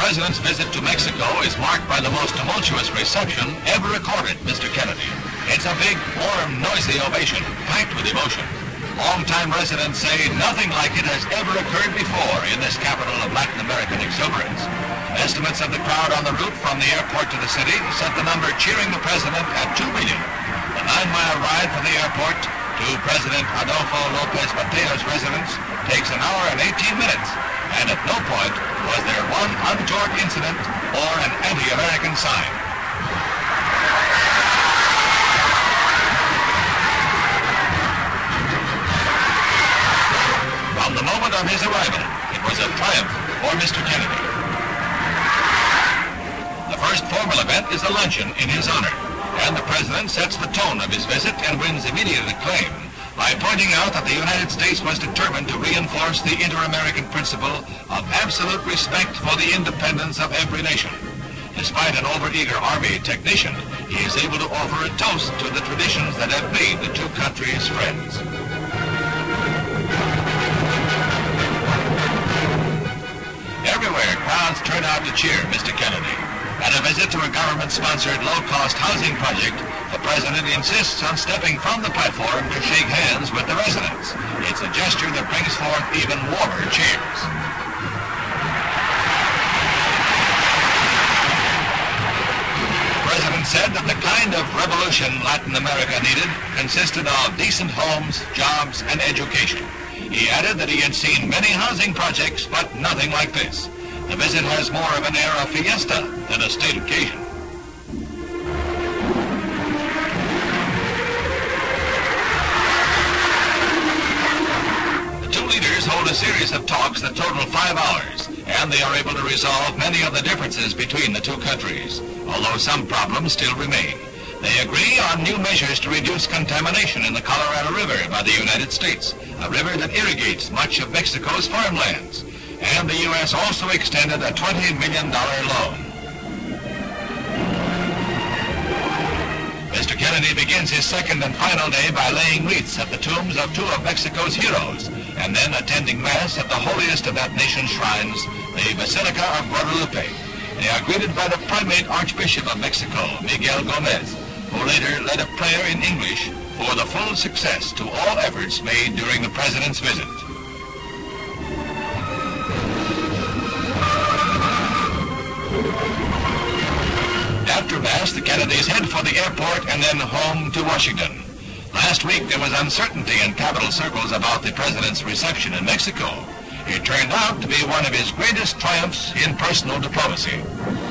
President's visit to Mexico is marked by the most tumultuous reception ever recorded, Mr. Kennedy. It's a big, warm, noisy ovation, packed with emotion. Long-time residents say nothing like it has ever occurred before in this capital of Latin American exuberance. Estimates of the crowd on the route from the airport to the city set the number cheering the president at 2 million. The 9-mile ride from the airport to President Adolfo López Mateo's residence takes an hour and 18 minutes, and at no point was there one untoward incident or an anti-American sign. From the moment of his arrival, it was a triumph for Mr. Kennedy. The first formal event is a luncheon in his honor, and the president sets the tone of his visit and wins immediate acclaim by pointing out that the United States was determined to reinforce the inter-American principle of absolute respect for the independence of every nation. Despite an overeager Army technician, he is able to offer a toast to the traditions that have made the two countries friends. Everywhere, crowds turn out to cheer Mr. Kennedy. At a visit to a government-sponsored low-cost housing project, the president insists on stepping from the platform to shake hands with the residents. It's a gesture that brings forth even warmer cheers. The president said that the kind of revolution Latin America needed consisted of decent homes, jobs, and education. He added that he had seen many housing projects, but nothing like this. The visit has more of an air of fiesta than a state occasion. The two leaders hold a series of talks that total 5 hours, and they are able to resolve many of the differences between the two countries, although some problems still remain. They agree on new measures to reduce contamination in the Colorado River by the United States, a river that irrigates much of Mexico's farmlands. And the U.S. also extended a $20 million loan. Mr. Kennedy begins his second and final day by laying wreaths at the tombs of two of Mexico's heroes, and then attending Mass at the holiest of that nation's shrines, the Basilica of Guadalupe. They are greeted by the Primate Archbishop of Mexico, Miguel Gomez, who later led a prayer in English for the full success to all efforts made during the president's visit. After Mass, the Kennedys head for the airport and then home to Washington. Last week, there was uncertainty in capital circles about the president's reception in Mexico. It turned out to be one of his greatest triumphs in personal diplomacy.